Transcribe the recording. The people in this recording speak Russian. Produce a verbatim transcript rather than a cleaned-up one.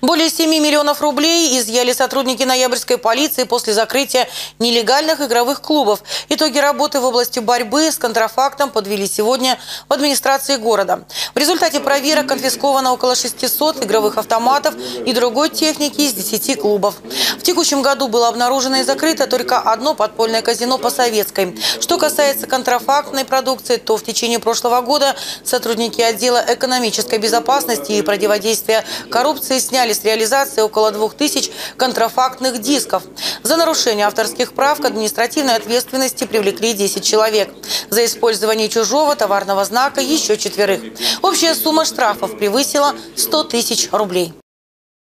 Более семи миллионов рублей изъяли сотрудники ноябрьской полиции после закрытия нелегальных игровых клубов. Итоги работы в области борьбы с контрафактом подвели сегодня в администрации города. В результате проверок конфисковано около шестисот игровых автоматов и другой техники из десяти клубов. В текущем году было обнаружено и закрыто только одно подпольное казино по Советской. Что касается контрафактной продукции, то в течение прошлого года сотрудники отдела экономической безопасности и противодействия коррупции сняли с реализации около двух тысяч контрафактных дисков. За нарушение авторских прав к административной ответственности привлекли десять человек. За использование чужого товарного знака еще четверых. Общая сумма штрафов превысила сто тысяч рублей.